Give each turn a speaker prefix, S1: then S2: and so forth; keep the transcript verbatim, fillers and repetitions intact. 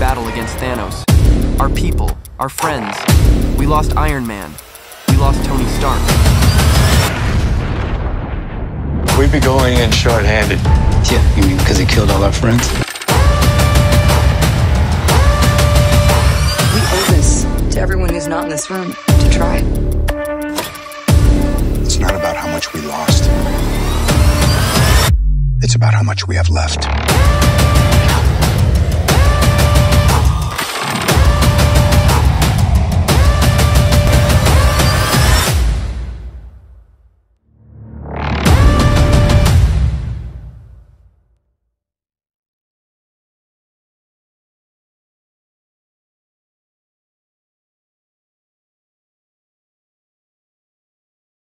S1: battle against Thanos. Our people, our friends. We lost Iron Man. We lost Tony Stark.
S2: We'd be going in short-handed.
S3: Yeah, you mean because he killed all our friends?
S4: We owe this to everyone who's not in this room to try.
S5: It's not about how much we lost. It's about how much we have left.